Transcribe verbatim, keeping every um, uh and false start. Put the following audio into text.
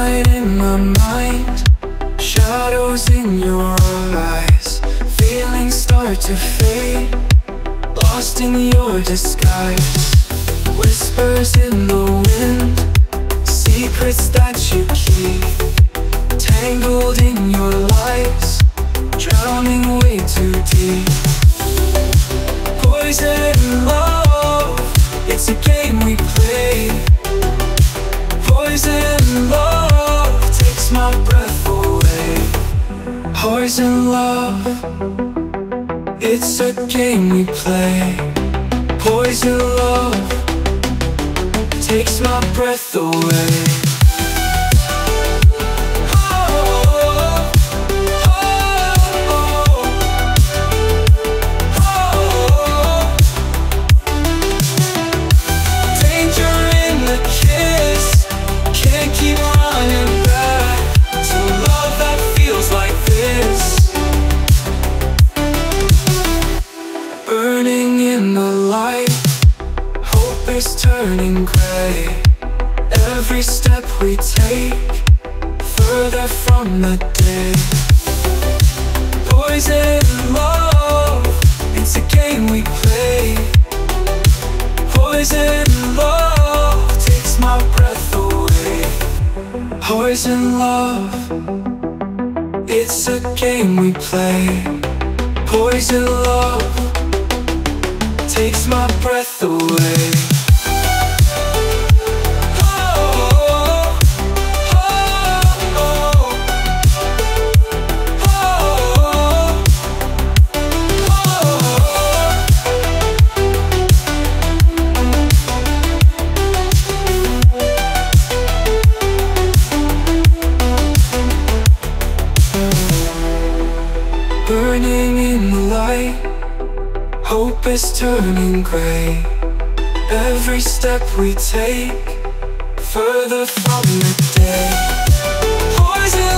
night in my mind, shadows in your eyes, feelings start to fade, lost in your disguise. Whispers in the wind, secrets that you keep, tangled in your lies, drowning way too deep. Poison love, it's a game we play. Poison love takes my breath away. Poison love, it's a game we play. Poison love takes my breath away. Burning in the light, hope is turning gray. Every step we take, further from the day. Poison love, it's a game we play. Poison love takes my breath away. Poison love, it's a game we play. Poison love takes my breath away. Burning in the light, hope is turning gray. Every step we take, further from the day. Poison